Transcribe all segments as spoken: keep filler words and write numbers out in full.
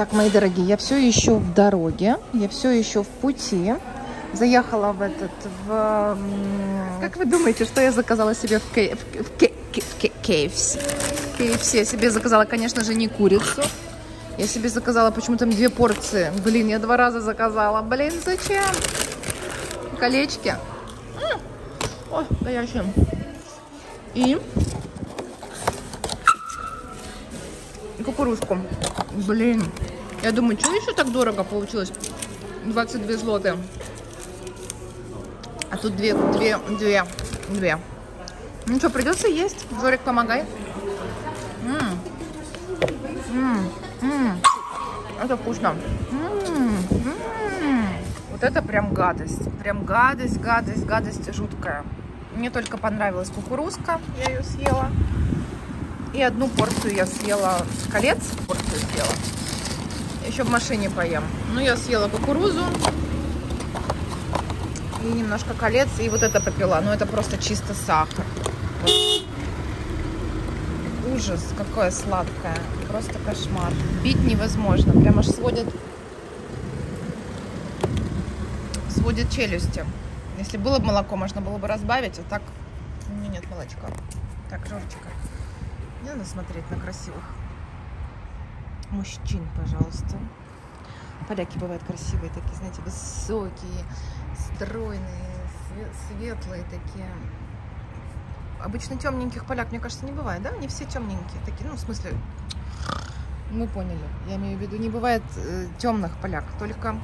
Так, мои дорогие, я все еще в дороге, я все еще в пути. Заехала в этот, в... Как вы думаете, что я заказала себе в кей эф си? В кей эф си я себе заказала, конечно же, не курицу. Я себе заказала почему-то две порции. Блин, я два раза заказала. Блин, зачем? Колечки. О, горячие. И кукурузку. Блин. Я думаю, что еще так дорого получилось? двадцать две злотые. А тут две, две, две, две. Ну что, придется есть. Жорик, помогай. М-м. М-м. М-м. Это вкусно. М-м. М-м. Вот это прям гадость. Прям гадость, гадость, гадость жуткая. Мне только понравилась кукурузка. Я ее съела. И одну порцию я съела колец. Порцию съела. Еще в машине поем. Ну, я съела кукурузу. И немножко колец. И вот это попила. Но это просто чисто сахар. Ужас, какое сладкое. Просто кошмар. Пить невозможно. Прям аж сводит, сводит челюсти. Если было бы молоко, можно было бы разбавить. А так у меня нет молочка. Так, Жорчика, не надо смотреть на красивых мужчин, пожалуйста. Поляки бывают красивые такие, знаете, высокие, стройные, светлые такие. Обычно темненьких поляк, мне кажется, не бывает, да? Не все темненькие такие, ну, в смысле, мы поняли. Я имею в виду, не бывает э, темных поляк, только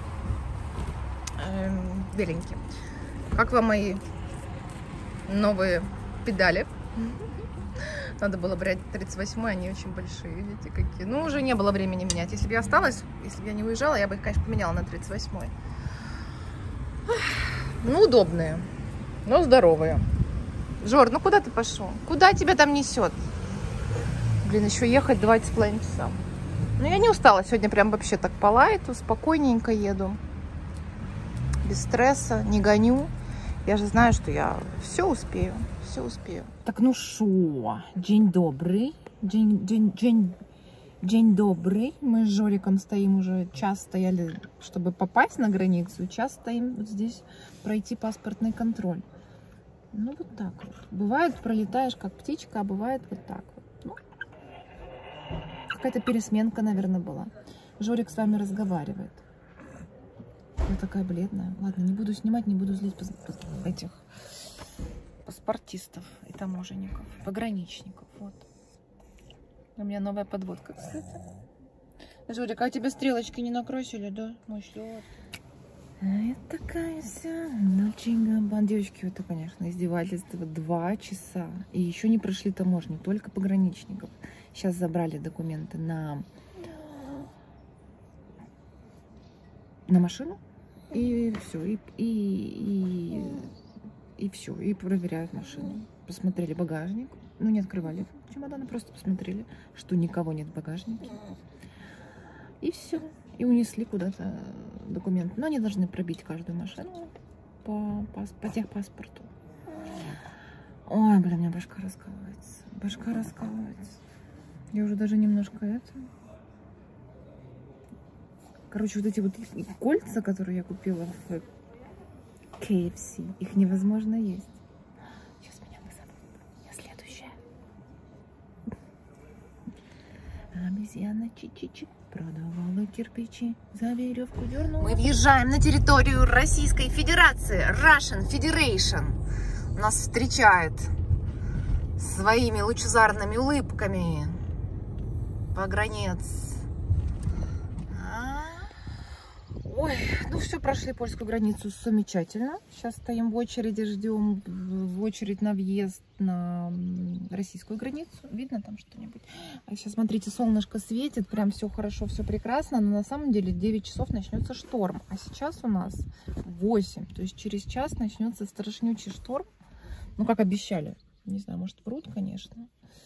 э, беленькие. Как вам мои новые педали? Надо было брать тридцать восьмой, они очень большие, видите, какие. Ну, уже не было времени менять. Если бы я осталась, если бы я не уезжала, я бы их, конечно, поменяла на тридцать восьмой. Ну, удобные, но здоровые. Жор, ну куда ты пошел? Куда тебя там несет? Блин, еще ехать два с половиной часа. Ну, я не устала. Сегодня прям вообще так по лайту, спокойненько еду. Без стресса, не гоню. Я же знаю, что я все успею. Все успею. Так, ну шо? День добрый. День, день, день, день добрый. Мы с Жориком стоим уже, час стояли, чтобы попасть на границу. Час стоим вот здесь, пройти паспортный контроль. Ну, вот так вот. Бывает, пролетаешь как птичка, а бывает вот так вот. Ну, какая-то пересменка, наверное, была. Жорик с вами разговаривает. Я такая бледная. Ладно, не буду снимать, не буду злить этих паспортистов и таможенников, пограничников. Вот. У меня новая подводка, кстати. Жорик, а тебе стрелочки не накрасили, да? Мой счет. А это такая вся ночинга. Девочки, это, конечно, издевательство. Два часа. И еще не прошли таможню, только пограничников. Сейчас забрали документы на, на машину. И все. И, и, и, и все. И проверяют машину. Посмотрели багажник. Ну, не открывали чемоданы, просто посмотрели, что никого нет в багажнике. И все. И унесли куда-то документы. Но они должны пробить каждую машину по, по, по техпаспорту. Ой, блин, у меня башка раскалывается. Башка раскалывается. Я уже даже немножко это... Короче, вот эти вот кольца, которые я купила в кей эф си, их невозможно есть. Сейчас меня вызовут. Я следующая. Обезьяна чи-чи-чи. Продавала кирпичи, за веревку дернула. Мы въезжаем на территорию Российской Федерации. Russian Federation. Нас встречает своими лучезарными улыбками погранец. Ой, ну все, прошли польскую границу замечательно. Сейчас стоим в очереди, ждем в очередь на въезд на российскую границу. Видно там что-нибудь? А сейчас, смотрите, солнышко светит, прям все хорошо, все прекрасно. Но на самом деле девять часов начнется шторм. А сейчас у нас восемь. То есть через час начнется страшнючий шторм. Ну, как обещали. Не знаю, может, врут, конечно.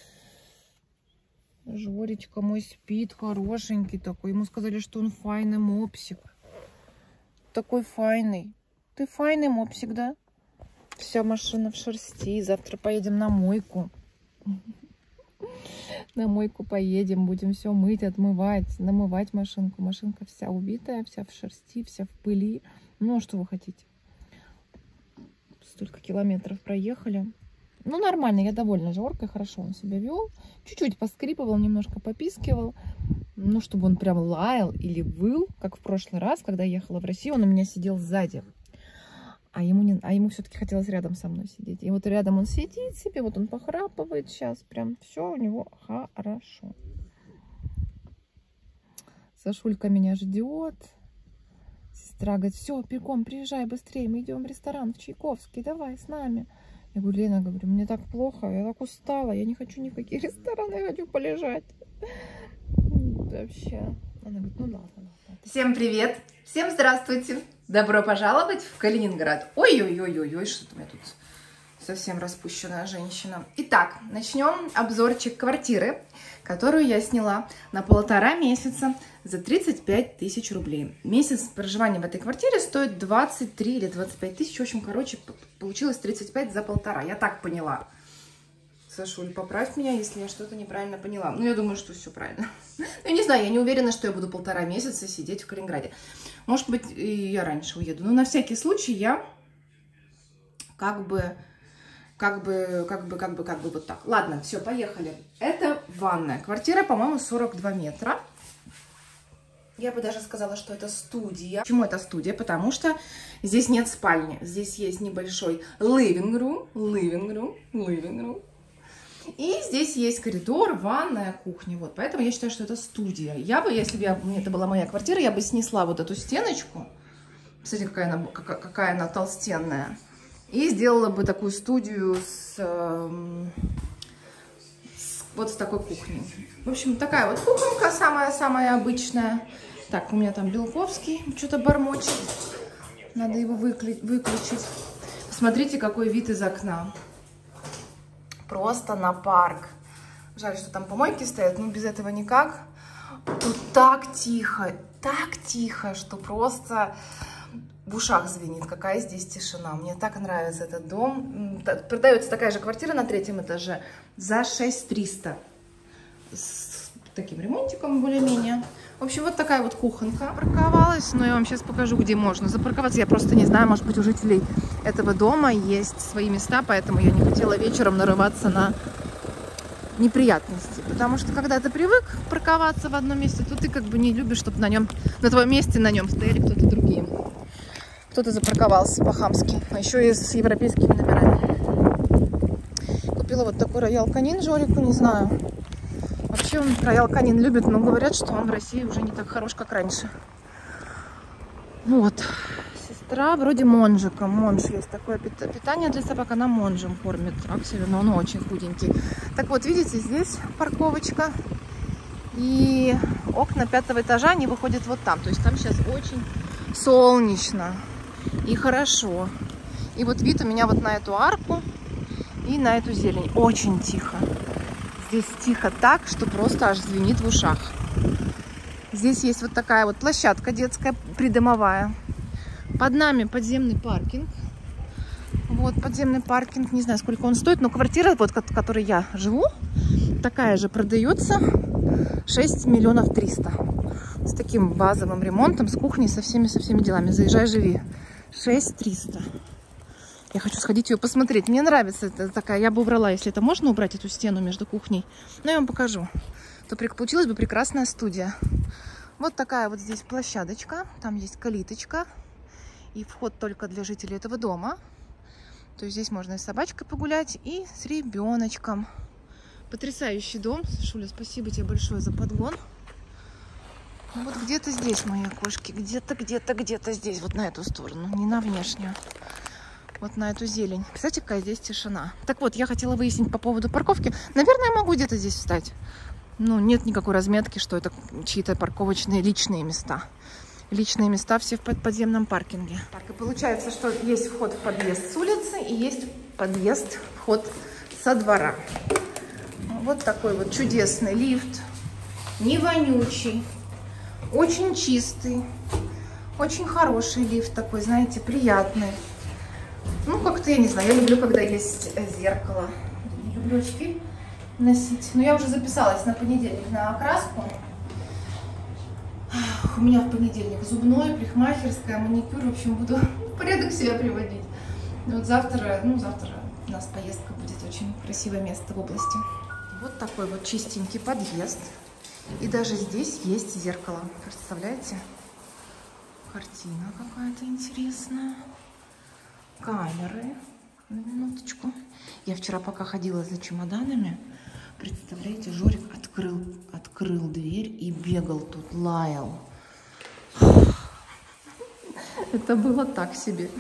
Жоречка мой спит, хорошенький такой. Ему сказали, что он файный мопсик. Такой файный. Ты файный мопсик, да? Вся машина в шерсти. Завтра поедем на мойку. На мойку поедем, будем все мыть, отмывать, намывать машинку. Машинка вся убитая, вся в шерсти, вся в пыли. Ну, что вы хотите? Столько километров проехали. Ну, нормально, я довольна Жоркой, хорошо он себя вел. Чуть-чуть поскрипывал, немножко попискивал. Ну, чтобы он прям лаял или выл, как в прошлый раз, когда я ехала в Россию, он у меня сидел сзади. А ему, не, а ему все-таки хотелось рядом со мной сидеть. И вот рядом он сидит себе, вот он похрапывает сейчас. Прям все у него хорошо. Сашулька меня ждет. Сестра говорит, все, бегом, приезжай быстрее, мы идем в ресторан в Чайковский, давай с нами. Я говорю, Лена, говорю, мне так плохо, я так устала, я не хочу ни в какие рестораны, я хочу полежать. Вообще. Она говорит, ну ладно, ладно. Всем привет, всем здравствуйте, добро пожаловать в Калининград. Ой-ой-ой-ой-ой, что-то у меня тут совсем распущенная женщина. Итак, начнем обзорчик квартиры, которую я сняла на полтора месяца за тридцать пять тысяч рублей. Месяц проживания в этой квартире стоит двадцать три или двадцать пять тысяч. В общем, короче, получилось тридцать пять за полтора. Я так поняла. Сашуль, поправь меня, если я что-то неправильно поняла. Ну, я думаю, что все правильно. Я не знаю, я не уверена, что я буду полтора месяца сидеть в Калининграде. Может быть, и я раньше уеду. Но на всякий случай я как бы... Как бы, как бы, как бы, как бы вот так. Ладно, все, поехали. Это ванная. Квартира, по-моему, сорок два метра. Я бы даже сказала, что это студия. Почему это студия? Потому что здесь нет спальни. Здесь есть небольшой living room, living room, living room. И здесь есть коридор, ванная, кухня. Вот, поэтому я считаю, что это студия. Я бы, если бы я, это была моя квартира, я бы снесла вот эту стеночку. Смотрите, какая она, какая, какая она толстенная. И сделала бы такую студию с, э, с вот с такой кухней. В общем, такая вот кухонька самая-самая обычная. Так, у меня там Белковский что-то бормочет. Надо его выкли- выключить. Посмотрите, какой вид из окна. Просто на парк. Жаль, что там помойки стоят, но без этого никак. Тут так тихо, так тихо, что просто... В ушах звенит, какая здесь тишина. Мне так нравится этот дом. Продается такая же квартира на третьем этаже за шесть триста. С таким ремонтиком более-менее. В общем, вот такая вот кухонка. Парковалась, но я вам сейчас покажу, где можно запарковаться. Я просто не знаю, может быть, у жителей этого дома есть свои места, поэтому я не хотела вечером нарываться на неприятности. Потому что, когда ты привык парковаться в одном месте, то ты как бы не любишь, чтобы на нем, на твоем месте на нем стояли кто-то другие. Кто-то запарковался по-хамски, а еще и с европейскими номерами. Купила вот такой Роял Канин Жорику, не знаю. Вообще он Роял Канин любит, но говорят, что он в России уже не так хорош, как раньше. Вот. Сестра вроде Монжика. Монж есть такое питание для собак, она Монжем кормит Акселю, но он очень худенький. Так вот, видите, здесь парковочка. И окна пятого этажа, они выходят вот там. То есть там сейчас очень солнечно. И хорошо. И вот вид у меня вот на эту арку и на эту зелень. Очень тихо. Здесь тихо так, что просто аж звенит в ушах. Здесь есть вот такая вот площадка детская, придомовая. Под нами подземный паркинг. Вот подземный паркинг. Не знаю, сколько он стоит, но квартира, вот, в которой я живу, такая же продается. шесть миллионов триста. С таким базовым ремонтом, с кухней, со всеми, со всеми делами. Заезжай, живи. шесть триста. Я хочу сходить ее посмотреть. Мне нравится это такая. Я бы убрала, если это можно убрать, эту стену между кухней. Но я вам покажу. То получилась бы прекрасная студия. Вот такая вот здесь площадочка. Там есть калиточка. И вход только для жителей этого дома. То есть здесь можно и с собачкой погулять, и с ребеночком. Потрясающий дом. Шуля, спасибо тебе большое за подгон. Вот где-то здесь мои окошки, где-то, где-то, где-то здесь, вот на эту сторону, не на внешнюю, вот на эту зелень. Кстати, какая здесь тишина. Так вот, я хотела выяснить по поводу парковки. Наверное, я могу где-то здесь встать. Ну, нет никакой разметки, что это чьи-то парковочные личные места. Личные места все в подземном паркинге. Так, и получается, что есть вход в подъезд с улицы и есть подъезд, вход со двора. Вот такой вот чудесный лифт, не вонючий. Очень чистый, очень хороший лифт такой, знаете, приятный. Ну, как-то, я не знаю, я люблю, когда есть зеркало. Не люблю очки. носить. Но я уже записалась на понедельник на окраску. У меня в понедельник зубной, парикмахерская, маникюр. В общем, буду в порядок себя приводить. И вот завтра, ну, завтра у нас поездка будет, очень красивое место в области. Вот такой вот чистенький подъезд. И даже здесь есть зеркало. Представляете? Картина какая-то интересная. Камеры. На минуточку. Я вчера пока ходила за чемоданами. Представляете, Жорик открыл, открыл дверь и бегал тут, лаял. Это было так себе.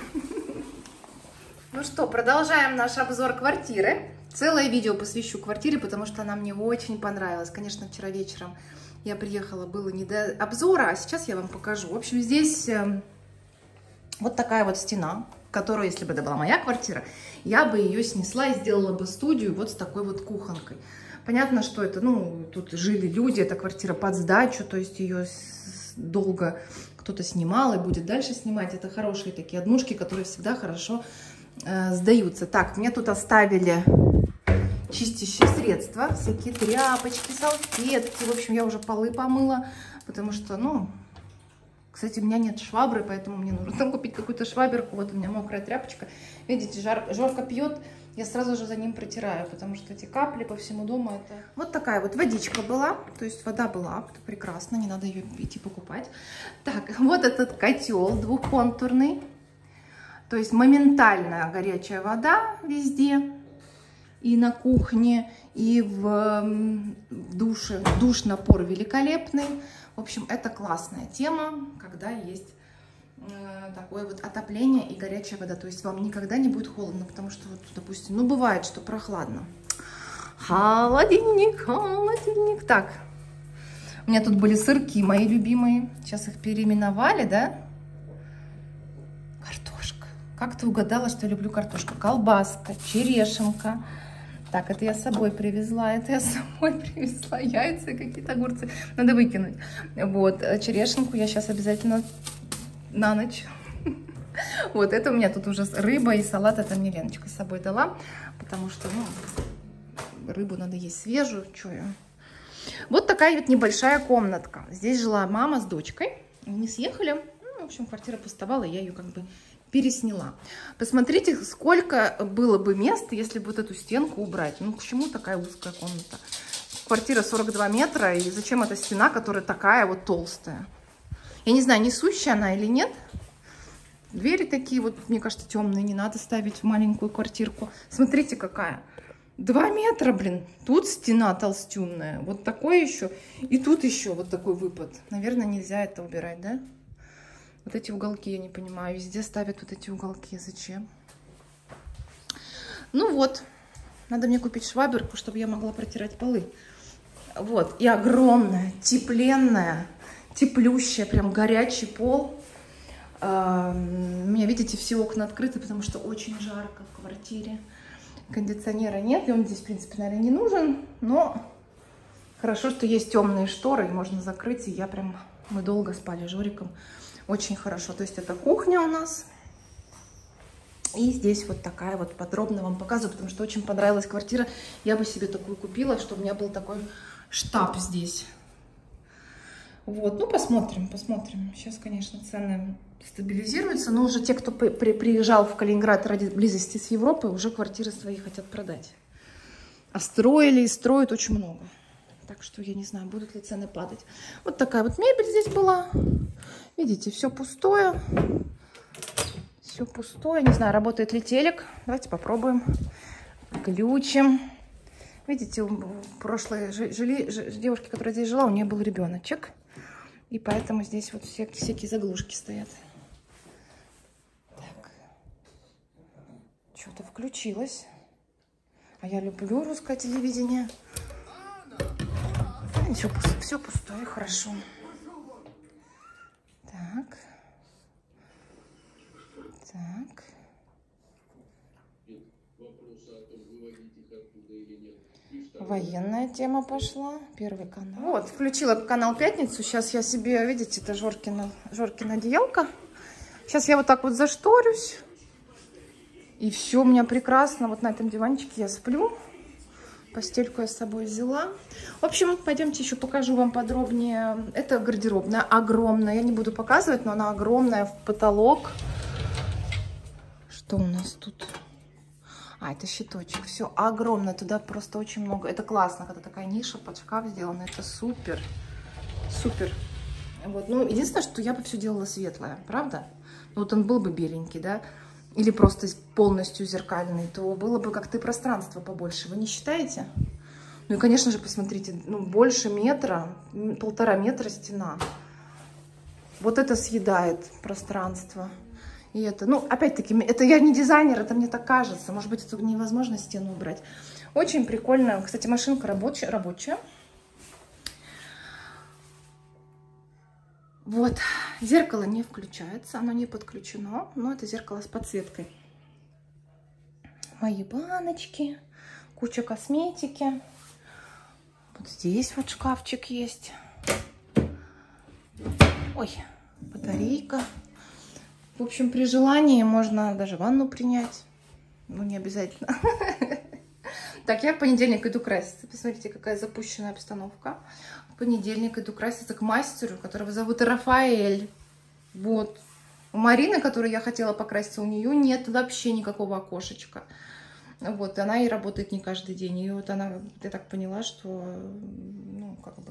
Ну что, продолжаем наш обзор квартиры. Целое видео посвящу квартире, потому что она мне очень понравилась. Конечно, вчера вечером я приехала, было не до обзора, а сейчас я вам покажу. В общем, здесь э, вот такая вот стена, которую, если бы это была моя квартира, я бы ее снесла и сделала бы студию вот с такой вот кухонкой. Понятно, что это, ну, тут жили люди, эта квартира под сдачу, то есть ее долго кто-то снимал и будет дальше снимать. Это хорошие такие однушки, которые всегда хорошо э, сдаются. Так, мне тут оставили чистящие средства, всякие тряпочки, салфетки. В общем, я уже полы помыла, потому что, ну, кстати, у меня нет швабры, поэтому мне нужно там купить какую-то шваберку. Вот у меня мокрая тряпочка. Видите, жар, Жорка пьет, я сразу же за ним протираю, потому что эти капли по всему дому это... Вот такая вот водичка была, то есть вода была, это прекрасно, не надо ее идти покупать. Так, вот этот котел двухконтурный, то есть моментальная горячая вода везде, и на кухне, и в, в душе. Душ, напор великолепный. В общем, это классная тема, когда есть э, такое вот отопление и горячая вода. То есть вам никогда не будет холодно, потому что, вот, допустим, ну бывает, что прохладно. Холодильник, холодильник. Так, у меня тут были сырки мои любимые. Сейчас их переименовали, да? Картошка. Как ты угадала, что я люблю картошку? Колбаска, черешенка. Так, это я с собой привезла, это я с собой привезла, яйца и какие-то огурцы. Надо выкинуть. Вот, черешенку я сейчас обязательно на ночь. Вот, это у меня тут уже рыба и салат, это мне Леночка с собой дала, потому что, ну, рыбу надо есть свежую, что я. Вот такая вот небольшая комнатка. Здесь жила мама с дочкой, они съехали, ну, в общем, квартира пустовала, я ее как бы пересняла. Посмотрите, сколько было бы места, если бы вот эту стенку убрать. Ну, к чему такая узкая комната? Квартира сорок два метра, и зачем эта стена, которая такая вот толстая? Я не знаю, несущая она или нет. Двери такие вот, мне кажется, темные, не надо ставить в маленькую квартирку. Смотрите, какая. Два метра, блин. Тут стена толстюнная. Вот такой еще. И тут еще вот такой выпад. Наверное, нельзя это убирать, да? Вот эти уголки, я не понимаю, везде ставят вот эти уголки. Зачем? Ну вот, надо мне купить шваберку, чтобы я могла протирать полы. Вот, и огромная, тепленная, теплющая, прям горячий пол. У меня, видите, все окна открыты, потому что очень жарко в квартире. Кондиционера нет, и он здесь, в принципе, наверное, не нужен. Но хорошо, что есть темные шторы, и можно закрыть. И я прям, мы долго спали с Жориком. Очень хорошо. То есть это кухня у нас. И здесь вот такая вот, подробно вам показываю, потому что очень понравилась квартира. Я бы себе такую купила, чтобы у меня был такой штаб здесь. Вот, ну посмотрим, посмотрим. Сейчас, конечно, цены стабилизируются, но уже те, кто при при приезжал в Калининград ради близости с Европой, уже квартиры свои хотят продать. А строили и строят очень много. Так что я не знаю, будут ли цены падать. Вот такая вот мебель здесь была. Видите, все пустое. Все пустое. Не знаю, работает ли телек. Давайте попробуем. Включим. Видите, у прошлой жили, ж, девушки, которая здесь жила, у нее был ребеночек. И поэтому здесь вот все, всякие заглушки стоят. Так. Что-то включилось. А я люблю русское телевидение. Все, все пустое, хорошо. Так. Так. Военная тема пошла. Первый канал. Вот, включила канал «Пятницу». Сейчас я себе, видите, это Жоркина, Жоркина одеялка. Сейчас я вот так вот зашторюсь. И все у меня прекрасно. Вот на этом диванчике я сплю. Постельку я с собой взяла. В общем, пойдемте еще покажу вам подробнее. Это гардеробная, огромная. Я не буду показывать, но она огромная, в потолок. Что у нас тут? А, это щиточек. Все огромное. Туда просто очень много. Это классно, когда такая ниша под шкаф сделана. Это супер. Супер. Вот. Ну, единственное, что я бы все делала светлое, правда? Ну, вот он был бы беленький, да? Или просто полностью зеркальный, то было бы как-то и пространство побольше. Вы не считаете? Ну и, конечно же, посмотрите, ну, больше метра, полтора метра стена. Вот это съедает пространство. И это, ну, опять-таки, это я не дизайнер, это мне так кажется. Может быть, это невозможно стену убрать. Очень прикольно. Кстати, машинка рабочая. рабочая. Вот, зеркало не включается, оно не подключено, но это зеркало с подсветкой. Мои баночки, куча косметики. Вот здесь вот шкафчик есть. Ой, батарейка. В общем, при желании можно даже ванну принять. Ну, не обязательно. Так, я в понедельник иду краситься. Посмотрите, какая запущенная обстановка. В понедельник иду краситься к мастеру, которого зовут Рафаэль. Вот. У Марины, которую я хотела покраситься, у нее нет вообще никакого окошечка. Вот, она и работает не каждый день. И вот она, я так поняла, что, ну, как бы...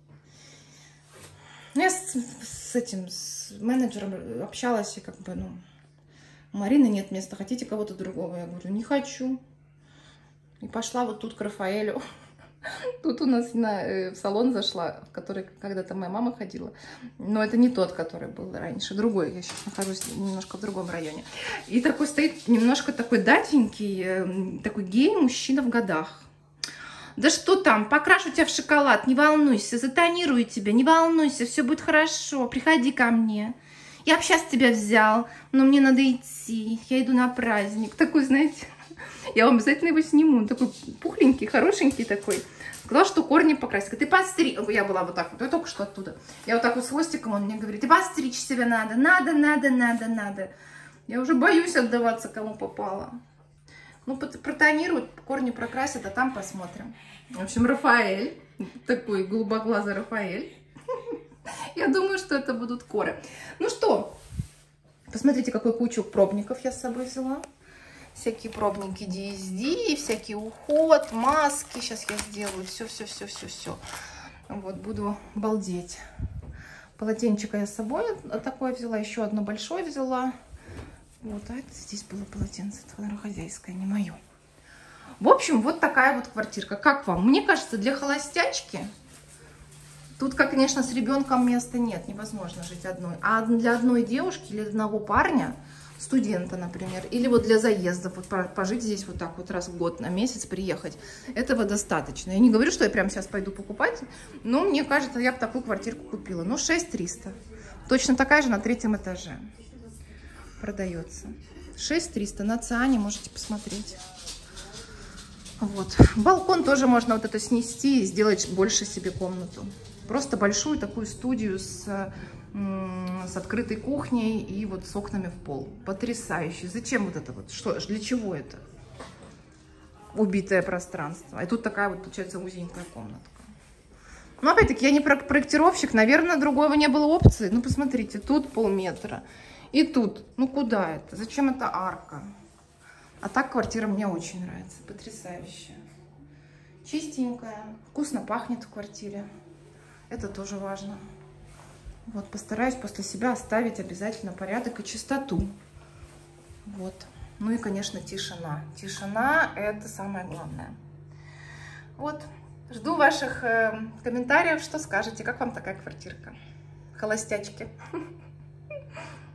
Я с, с этим, с менеджером общалась, и как бы, ну, у Марины нет места, хотите кого-то другого? Я говорю, не хочу. И пошла вот тут к Рафаэлю. Тут у нас на, э, в салон зашла, в который когда-то моя мама ходила. Но это не тот, который был раньше, другой. Я сейчас нахожусь немножко в другом районе. И такой стоит немножко такой датенький, э, такой гей-мужчина в годах. Да что там, покрашу тебя в шоколад, не волнуйся, затонирую тебя, не волнуйся, все будет хорошо, приходи ко мне. Я бы сейчас тебя взял, но мне надо идти, я иду на праздник. Такой, знаете, я вам обязательно его сниму, он такой пухленький, хорошенький такой. Сказал, что корни покрасить. Ты постричь. Я была вот так вот, я только что оттуда. Я вот так вот с хвостиком, он мне говорит, ты постричь себя надо, надо, надо, надо, надо. Я уже боюсь отдаваться, кому попало. Ну, протонируют, корни прокрасят, а там посмотрим. В общем, Рафаэль, такой голубоглазый Рафаэль. Я думаю, что это будут коры. Ну что, посмотрите, какую кучу пробников я с собой взяла. Всякие пробники ди эс ди, всякий уход, маски. Сейчас я сделаю все-все-все-все-все. Вот, буду балдеть. Полотенчика я с собой такое взяла, еще одно большое взяла. Вот, а это здесь было полотенце, это, наверное, хозяйское, не мое. В общем, вот такая вот квартирка. Как вам? Мне кажется, для холостячки тут, как, конечно, с ребенком места нет, невозможно жить одной. А для одной девушки или одного парня, студента, например, или вот для заездов, вот пожить здесь вот так вот раз в год, на месяц приехать, этого достаточно. Я не говорю, что я прямо сейчас пойду покупать, но мне кажется, я бы такую квартирку купила. Ну, шесть триста. Точно такая же на третьем этаже продается. шесть триста на Циане, можете посмотреть. Вот. Балкон тоже можно вот это снести и сделать больше себе комнату. Просто большую такую студию с, с открытой кухней и вот с окнами в пол. Потрясающе. Зачем вот это вот? Что, для чего это? Убитое пространство. И тут такая вот, получается, узенькая комнатка. Но опять-таки, я не проектировщик, наверное, другого не было опции. Ну, посмотрите, тут полметра. И тут. Ну, куда это? Зачем эта арка? А так квартира мне очень нравится. Потрясающая. Чистенькая. Вкусно пахнет в квартире. Это тоже важно. Вот, постараюсь после себя оставить обязательно порядок и чистоту. Вот. Ну и, конечно, тишина. Тишина – это самое главное. Вот. Жду ваших э, комментариев. Что скажете? Как вам такая квартирка? Холостячки.